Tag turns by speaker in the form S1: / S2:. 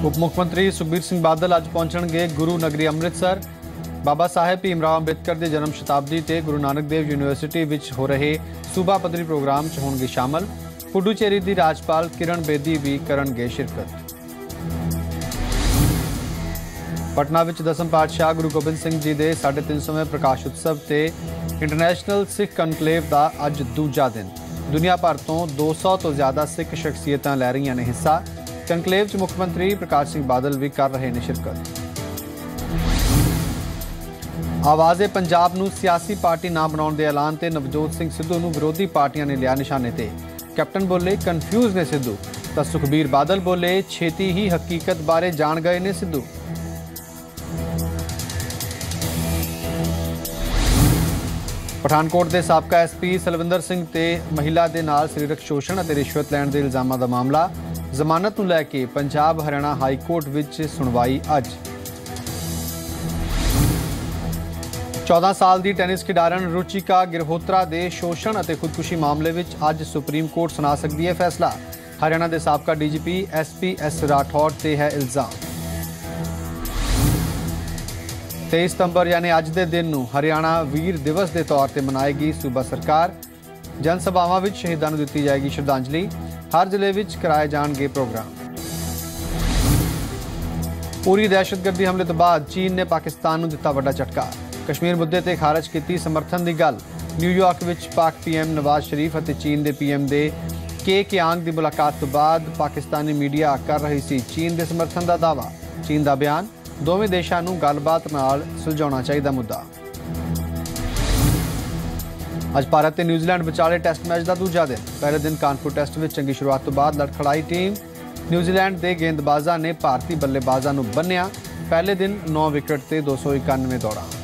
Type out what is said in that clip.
S1: उप मुख्यमंत्री सुखबीर सिंह बादल अज पहुंचणगे गुरु नगरी अमृतसर। बाबा साहेब भीमराव अंबेडकर के जन्म शताब्दी ते गुरु नानक देव यूनीवर्सिटी विच हो रहे सूबा पद्धरी प्रोग्राम च होणगे शामिल। पुडुचेरी की राज्यपाल किरण बेदी भी करनगे शिरकत। पटना विच दसम पातशाह गुरु गोबिंद सिंह जी के 350वें प्रकाश उत्सव ते इंटरनेशनल सिख कनकलेव का अज दूजा दिन। दुनिया भर तो 200 तो ज़्यादा सिख शख्सियतां लै रही ने हिस्सा। कनकलेव च मुख्यमंत्री प्रकाश सिंह बादल भी कर रहे हैं शिरकत। आवाज़े पंजाब नूं सियासी पार्टी ना बनाउण दे ऐलान ते नवजोत सिंह सिद्धू नूं विरोधी पार्टियां ने लिया निशाने ते। कैप्टन बोले कन्फ्यूज ने सिद्धू, तो सुखबीर बादल बोले छेती ही हकीकत बारे जान गए ने सिद्धू। पठानकोट के साबका SP सलविंदर सिंह ते महिला के नाल सरीरक शोषण और रिश्वत लैण के इल्जामां का मामला। जमानत नूं लैके पंजाब हरियाणा हाई कोर्ट विच सुनवाई अज। 14 साल की टेनिस खिडारन रुचिका गिरहोत्रा के शोषण और खुदकुशी मामले विच अज सुप्रीम कोर्ट सुना सकती है फैसला। हरियाणा के साबका DGP SP S राठौड़ ते है इल्जाम। 23 सितंबर यानी अज के दिन नूं हरियाणा वीर दिवस के तौर पर मनाएगी सूबा सरकार। जन सभावां विच शहीदां नूं दित्ती जाएगी श्रद्धांजलि। हर जिले विच कराए जाणगे प्रोग्राम। पूरी दहशतगर्दी हमले तो बाद चीन ने पाकिस्तान नूं दित्ता वड्डा झटका। कश्मीर मुद्दे ते खारज की समर्थन की गल। न्यूयॉर्क विच पाक PM नवाज शरीफ और चीन के PM दे के कियांग की मुलाकात तो बाद पाकिस्तानी मीडिया कर रही सी चीन के समर्थन का दावा। चीन का बयान, दोवें देशों नूं गलबात नाल सुलझाउणा चाहिए मुद्दा। अज भारत ते न्यूजीलैंड विचाले टेस्ट मैच का दूजा दिन। पहले दिन कानपुर टेस्ट में चंगी शुरुआत तो बाद लड़खड़ाई टीम। न्यूजीलैंड के गेंदबाजा ने भारतीय बल्लेबाजा नूं बन्निया। पहले दिन 9 विकेट ते 291 दौड़ा।